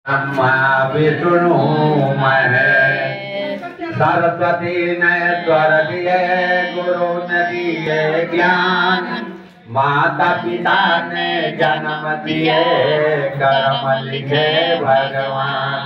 विष्णु महे सरस्वती ने स्वर दिए, गुरु ने दिए ज्ञान, माता पिता ने जन्म दिए, कर्म लिखे भगवान।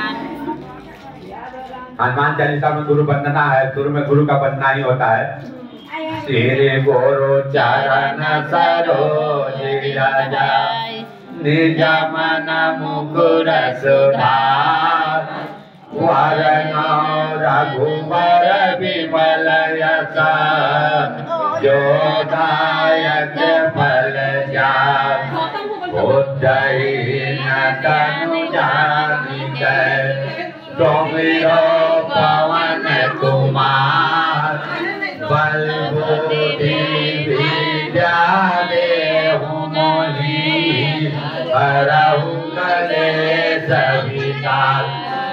हनुमान चालीसा में गुरु वंदना है, शुरू में गुरु का वंदना ही होता है। श्री गुरु चरण सरोज रज, निज मन मुकुर सुधार, वरनौ रघुवर विमल यश, जो दायक फल जात, बुद्धहीन तनु जानिके, सुमिरो पवन कुमार, बल बुद्धि विद्या देहु मोहि, हरहु कलेश विकार।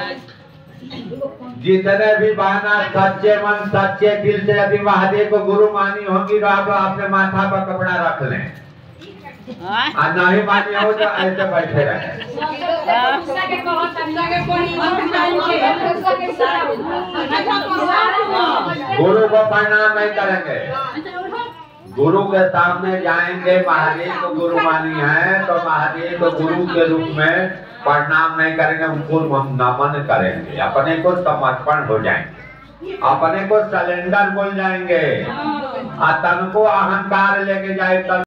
जितने भी बहाना सच्चे मन सच्चे दिल से यदि महादेव को गुरु मानी होगी तो आप अपने माथा पर कपड़ा रख लें, और नहीं मानी हो तो ऐसे बैठे रहे। गुरु को प्रणाम नहीं करेंगे, गुरु के सामने जाएंगे, महादेव को गुरु मानी है तो महादेव को गुरु के रूप में प्रणाम नहीं करेंगे, उनको हम नमन करेंगे, अपने को समर्पण हो जाएंगे, अपने को सरेंडर बोल जाएंगे, और तन को अहंकार लेके जाए